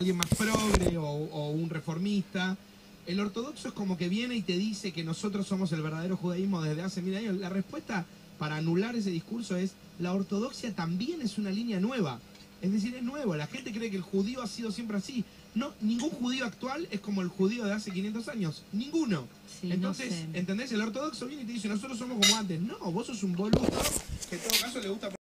alguien más progre o un reformista. El ortodoxo es como que viene y te dice que nosotros somos el verdadero judaísmo desde hace 1000 años. La respuesta para anular ese discurso es: la ortodoxia también es una línea nueva. Es decir, es nuevo. La gente cree que el judío ha sido siempre así. No, ningún judío actual es como el judío de hace 500 años. Ninguno. Sí, Entonces, no sé. ¿entendés? El ortodoxo viene y te dice: nosotros somos como antes. No, vos sos un boludo que en todo caso le gusta...